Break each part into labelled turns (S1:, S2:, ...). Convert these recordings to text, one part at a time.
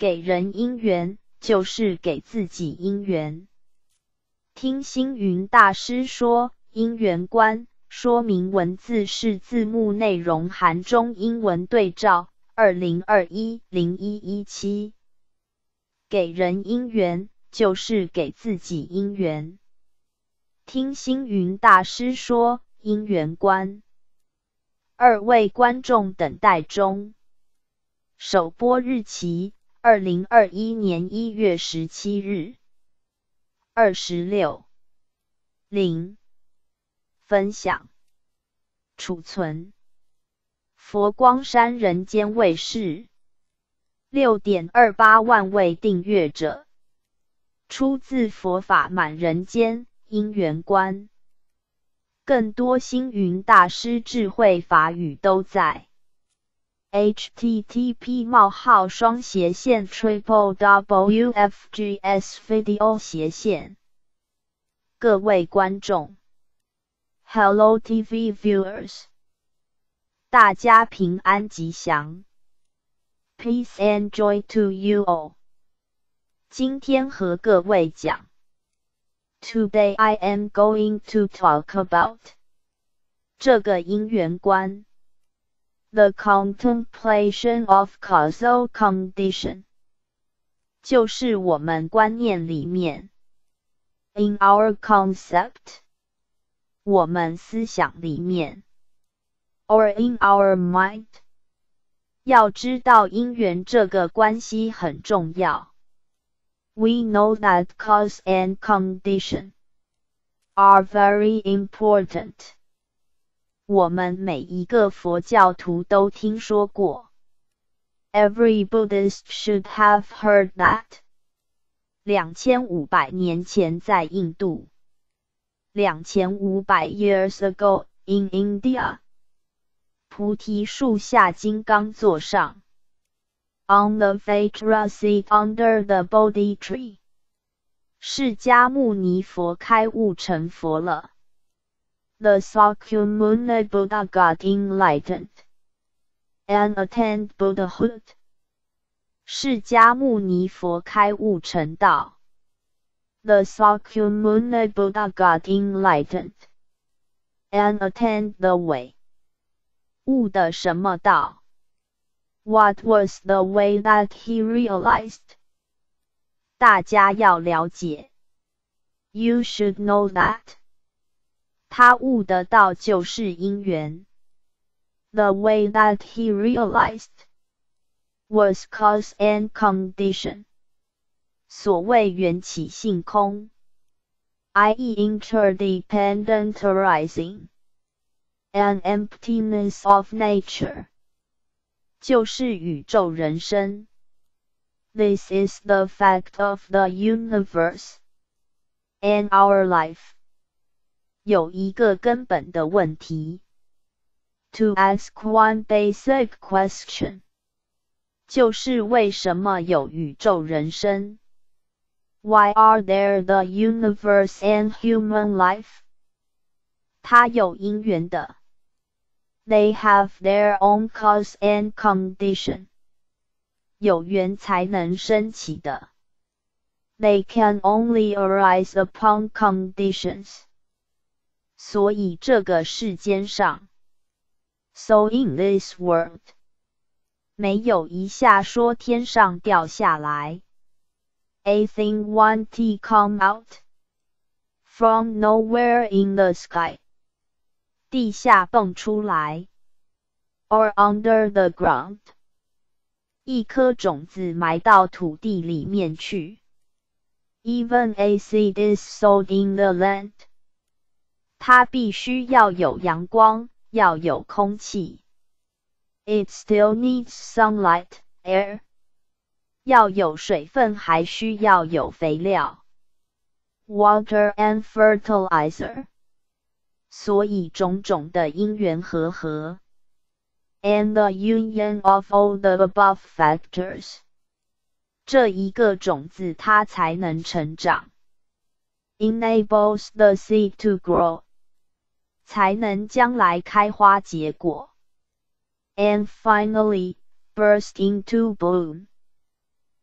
S1: 给人因缘，就是给自己因缘。听星云大师说，因缘观说明文字是字幕内容函中英文对照2021-0117。给人因缘，就是给自己因缘。听星云大师说，因缘观。2位观众等待中。首播日期2021年1月17日。26.0分享储存佛光山人间卫视 6.28 万位订阅者，出自佛法满人间因缘观。更多星云大师智慧法语都在 http://www.fgsvideo/。各位观众 Hello TV viewers， 大家平安吉祥， Peace and joy to you all。 今天和各位讲 Today I am going to talk about 这个因缘观 The contemplation of causal condition， 就是我们观念里面 In our concept， 我们思想里面 Or in our mind， 要知道因缘这个关系很重要。We know that cause and condition are very important。 我们每一个佛教徒都听说过。Every Buddhist should have heard that。 2500年前在印度。2500 years ago in India。 菩提树下金刚座上。On the Vajra seat under the Bodhi tree。 释迦牟尼佛开悟成佛了。The Sakyamuni Buddha got enlightened and attained Buddhahood。 释迦牟尼佛开悟成道。The Sakyamuni Buddha got enlightened and attained the way。 悟的什么道？ What was the way that he realized？ 大家要了解。You should know that。 他悟的道就是因缘。The way that he realized was cause and condition。 所谓缘起性空 i.e. interdependent arising and emptiness of nature， 就是宇宙人生。 This is the fact of the universe and our life。 有一个根本的问题 To ask one basic question， 就是为什么有宇宙人生 Why are there the universe and human life？ 它有因缘的 They have their own cause and condition。 有缘才能升起的 They can only arise upon conditions。 所以这个世间上 So in this world， 没有一下说天上掉下来 A thing one t come out from nowhere in the sky， 地下蹦出来 Or under the ground， 一颗种子埋到土地里面去 Even a seed is sowed in the land，它必须要有阳光，要有空气。It still needs sunlight, air。要有水分，还需要有肥料。Water and fertilizer。所以种种的因缘和合。And the union of all the above factors。这一个种子它才能成长。Enables the seed to grow。才能将来开花结果 and finally burst into bloom，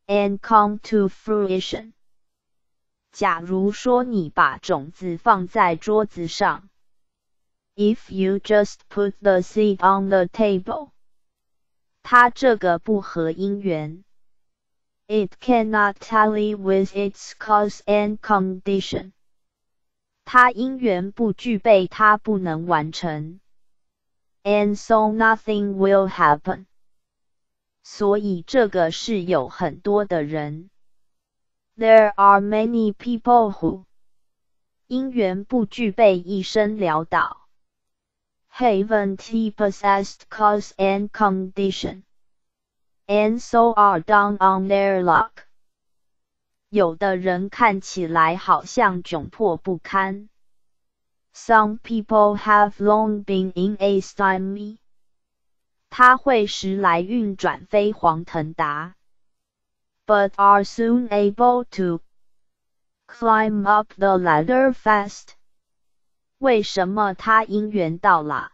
S1: and come to fruition. 假如说你把种子放在桌子上 ，If you just put the seed on the table， 它这个不合因缘 ，It cannot tally with its cause and condition。它因缘不具备，它不能完成 ，and so nothing will happen。所以这个是有很多的人 ，There are many people who 因缘不具备，一生潦倒 ，haven't possessed cause and condition。And so are down on their luck。有的人看起来好像窘迫不堪。Some people have long been in a stymie。他会时来运转飞黄腾达。But are soon able to climb up the ladder fast。为什么他因缘到了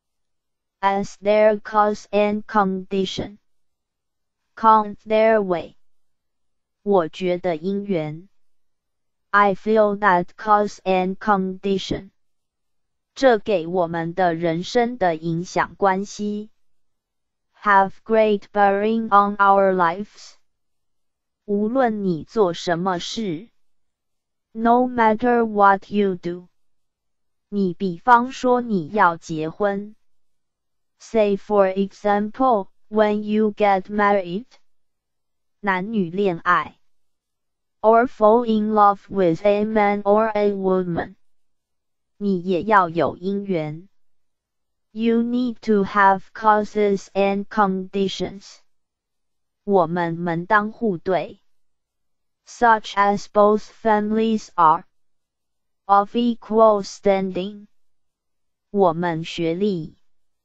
S1: ？As their cause and condition count their way。我觉得因缘 I feel that cause and condition。这给我们的人生的影响关系 have great bearing on our lives。无论你做什么事 No matter what you do。你比方说你要结婚 Say for example when you get married， 男女恋爱 or fall in love with a man or a woman， 你也要有因缘 You need to have causes and conditions。 我们门当户对 such as both families are of equal standing。 我们学历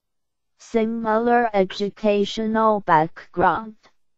S1: Similar educational background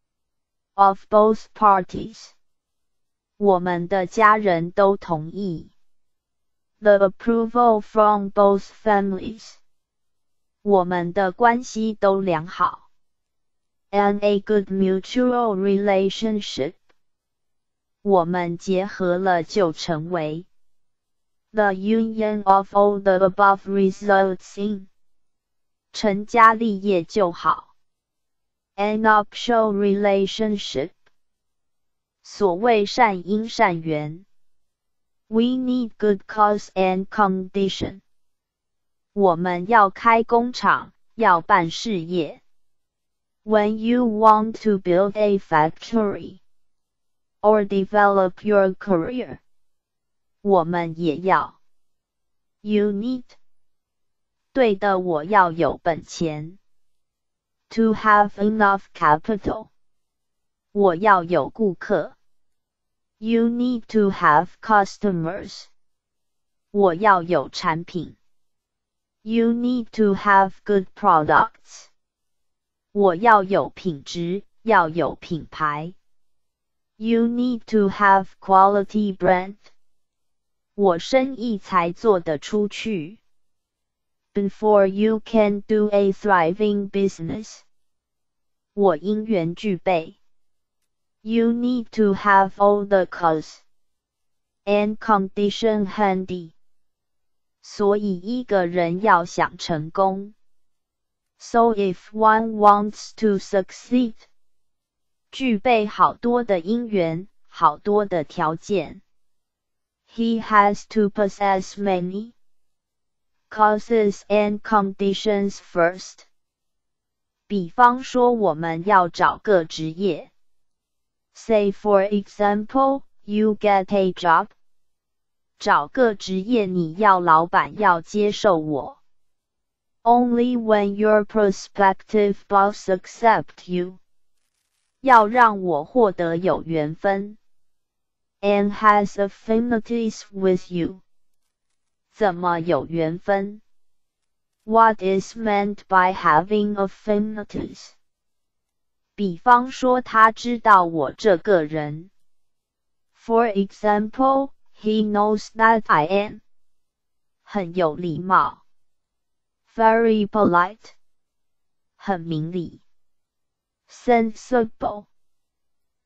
S1: of both parties。 我们的家人都同意 The approval from both families。 我们的关系都良好 And a good mutual relationship。 我们结合了就成为 The union of all the above results in成家立业就好 An nuptial relationship。 所谓善因善缘 We need good cause and condition。 我们要开工厂，要办事业 When you want to build a factory or develop your career， 我们也要 You need对的，我要有本钱 To have enough capital。 我要有顾客 You need to have customers。 我要有产品 You need to have good products。 我要有品质，要有品牌 You need to have quality brand。 我生意才做得出去Before you can do a thriving business。 我因缘具备 You need to have all the cause and condition handy。 所以一个人要想成功 So if one wants to succeed， 具备好多的因缘，好多的条件 He has to possess many causes and conditions first。 比方说我们要找个职业 Say for example, you get a job。 找个职业你要老板要接受我 Only when your prospective boss accept you。 要让我获得有缘分 And has affinities with you。怎么有缘分 What is meant by having affinities？ 比方说他知道我这个人 For example, he knows that I am 很有礼貌 Very polite 很明理 Sensible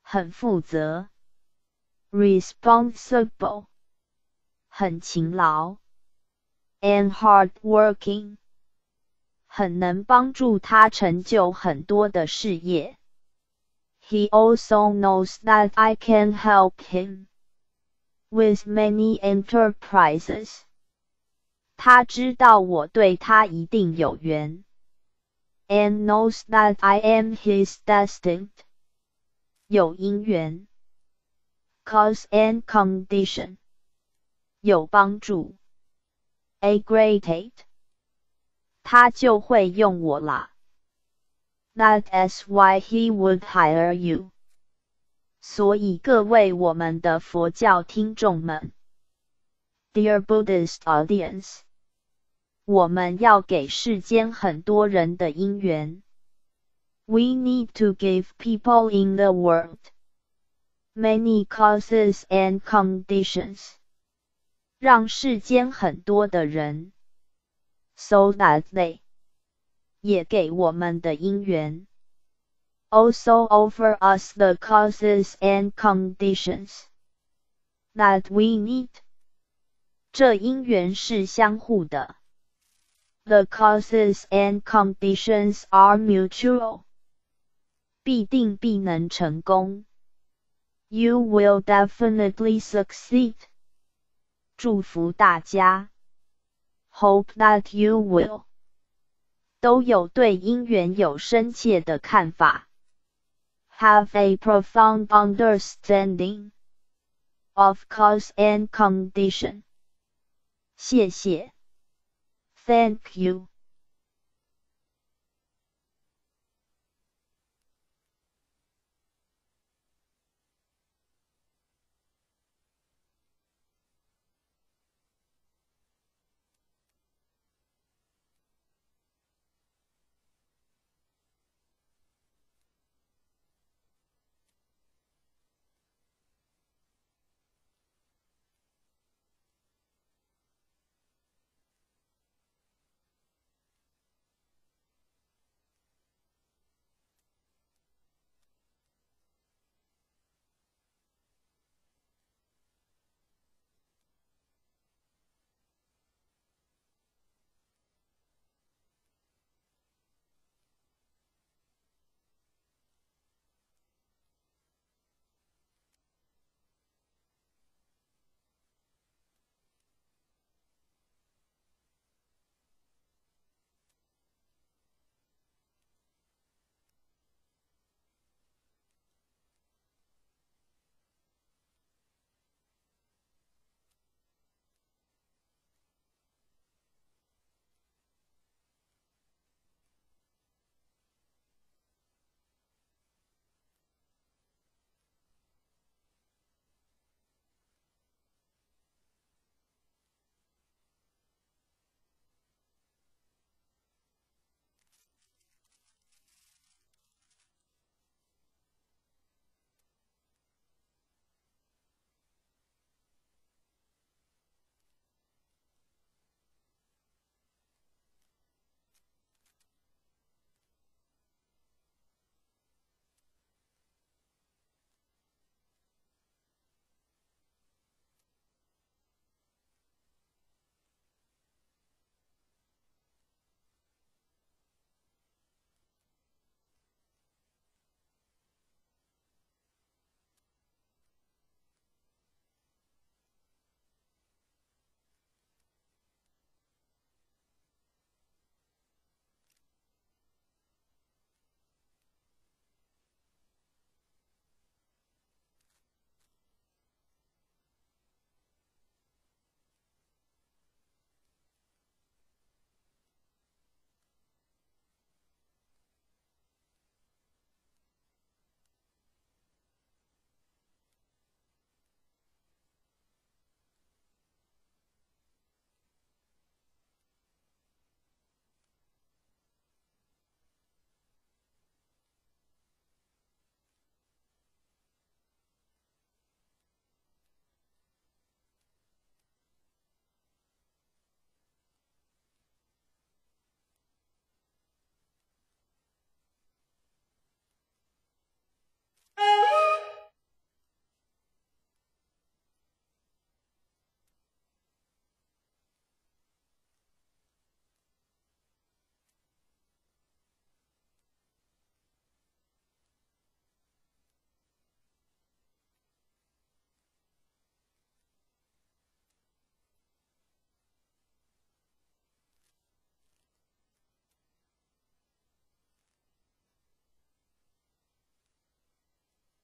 S1: 很负责 responsible 很勤劳 and hardworking 很能帮助他成就很多的事业。He also knows that I can help him with many enterprises. 他知道我对他一定有缘。And knows that I am his destined. 有因缘。Cause and condition. 有帮助。A great aid. 他就会用我啦。That's why he would hire you. 所以各位我们的佛教听众们 Dear Buddhist audience, 我们要给世间很多人的因缘 We need to give people in the world many causes and conditions. 让世间很多的人 So that they 也给我们的因缘 Also offer us the causes and conditions that we need. 这因缘是相互的。The causes and conditions are mutual. 必定必能成功。You will definitely succeed. 祝福大家。Hope that you will. 都有对因缘有深切的看法。Have a profound understanding of cause and condition. 谢谢。Thank you.